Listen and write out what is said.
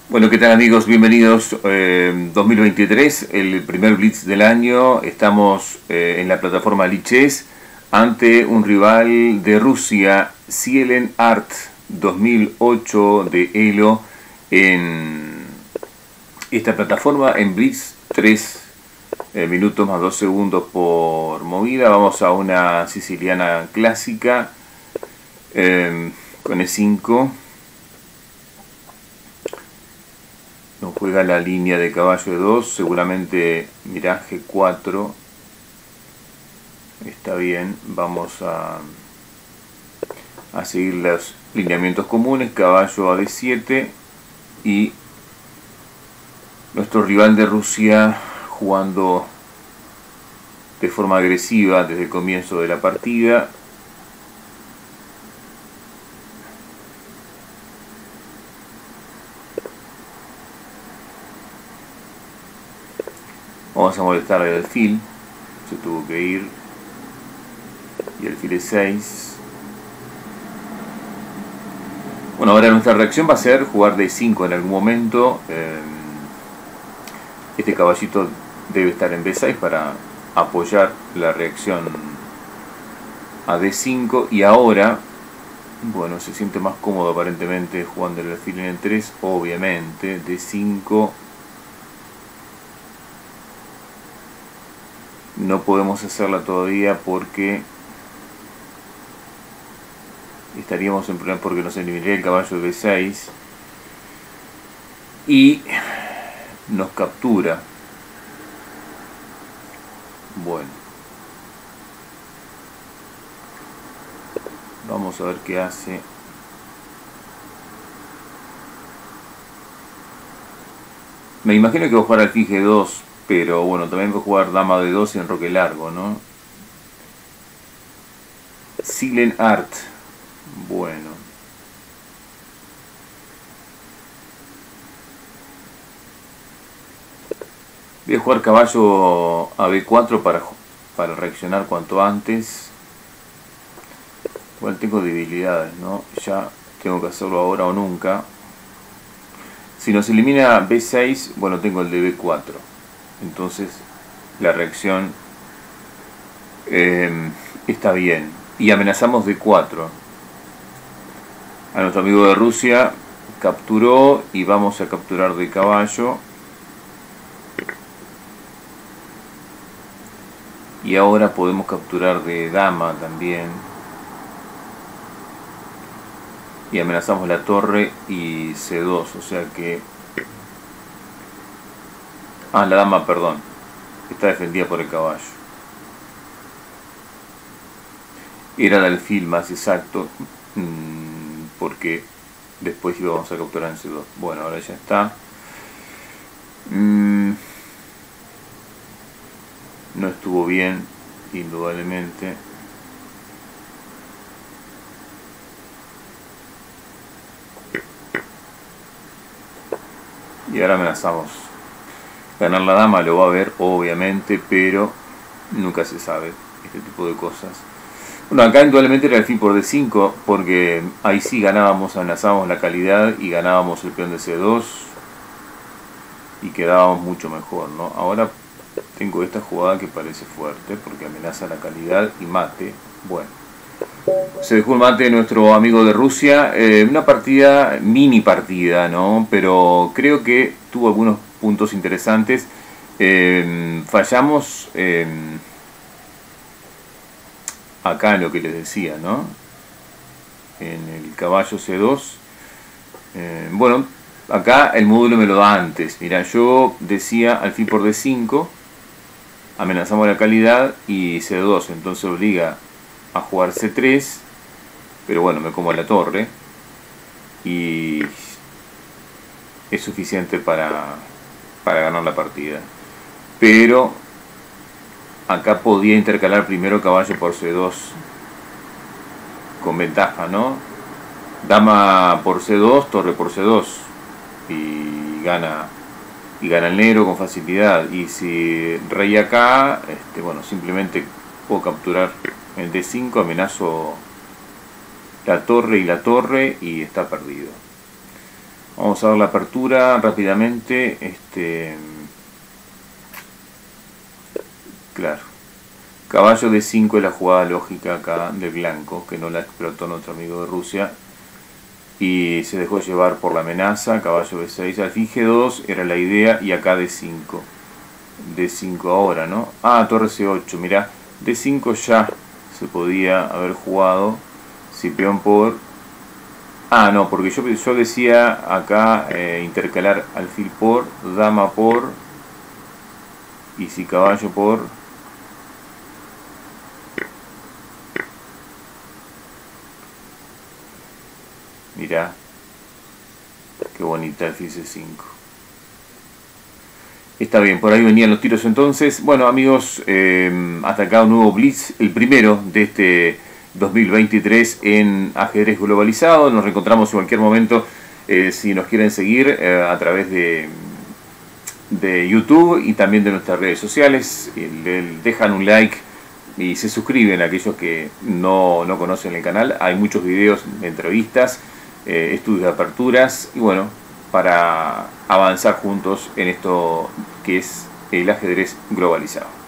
Bueno, ¿qué tal amigos? Bienvenidos 2023, el primer Blitz del año. Estamos en la plataforma Lichess ante un rival de Rusia, Zieleń Art 2008 de Elo en esta plataforma en Blitz 3 minutos más 2 segundos por movida. Vamos a una siciliana clásica con E5. Nos juega la línea de caballo de 2, seguramente mirá G4. Está bien, vamos a seguir los lineamientos comunes, caballo a D7 y nuestro rival de Rusia jugando de forma agresiva desde el comienzo de la partida. Vamos a molestar al alfil, se tuvo que ir, y el alfil E6. Bueno, ahora nuestra reacción va a ser jugar D5 en algún momento. Este caballito debe estar en B6 para apoyar la reacción a D5, y ahora, bueno, se siente más cómodo aparentemente jugando el alfil en E3, obviamente, D5. No podemos hacerla todavía porque estaríamos en problema, porque nos eliminaría el caballo de B6 y nos captura. Bueno, vamos a ver qué hace. Me imagino que va a jugar alfil G2, pero bueno, también va a jugar dama de 2 y enroque largo, ¿no? Zieleń Art. Bueno. Voy a jugar caballo a B4 para reaccionar cuanto antes. Bueno, tengo debilidades, ¿no? Ya tengo que hacerlo ahora o nunca. Si nos elimina B6, bueno, tengo el de B4. Entonces la reacción está bien. Y amenazamos D4. A nuestro amigo de Rusia capturó y vamos a capturar de caballo. Y ahora podemos capturar de dama también. Y amenazamos la torre y C2, o sea que... Ah, la dama, perdón. Está defendida por el caballo. Era el alfil más exacto, porque después íbamos a capturar en C2. Bueno, ahora ya está. No estuvo bien, indudablemente. Y ahora amenazamos. Ganar la dama lo va a ver, obviamente, pero nunca se sabe este tipo de cosas. Bueno, acá indudablemente era el alfil por D5, porque ahí sí ganábamos, amenazábamos la calidad y ganábamos el peón de C2 y quedábamos mucho mejor, ¿no? Ahora tengo esta jugada que parece fuerte porque amenaza la calidad y mate. Bueno, se dejó el mate de nuestro amigo de Rusia. Una partida, mini partida, ¿no? Pero creo que tuvo algunos puntos interesantes. Fallamos acá en lo que les decía, ¿no? En el caballo C2. Bueno, acá el módulo me lo da antes. Mira, yo decía alfil por D5, amenazamos la calidad y C2, entonces obliga a jugar C3, pero bueno, me como la torre y es suficiente para ganar la partida. Pero acá podía intercalar primero caballo por C2 con ventaja, ¿no? Dama por C2, torre por C2 y gana el negro con facilidad. Y si rey acá, bueno, simplemente puedo capturar el D5, amenazo la torre y está perdido. Vamos a ver la apertura rápidamente. Claro. Caballo de 5 es la jugada lógica acá de blanco, que no la explotó nuestro amigo de Rusia. Y se dejó llevar por la amenaza. Caballo de 6. Alfil G2 era la idea. Y acá de 5. De 5 ahora, ¿no? Ah, torre C8. Mirá, de 5 ya se podía haber jugado. Si peón por... Ah, no, porque yo decía acá intercalar alfil por, dama por, y si caballo por... Mirá, qué bonita alfil C5. Está bien, por ahí venían los tiros entonces. Bueno, amigos, hasta acá un nuevo Blitz, el primero de este 2023 en ajedrez globalizado. Nos reencontramos en cualquier momento si nos quieren seguir a través de YouTube y también de nuestras redes sociales. Dejan un like y se suscriben a aquellos que no conocen el canal. Hay muchos videos, entrevistas, estudios de aperturas y bueno, para avanzar juntos en esto que es el ajedrez globalizado.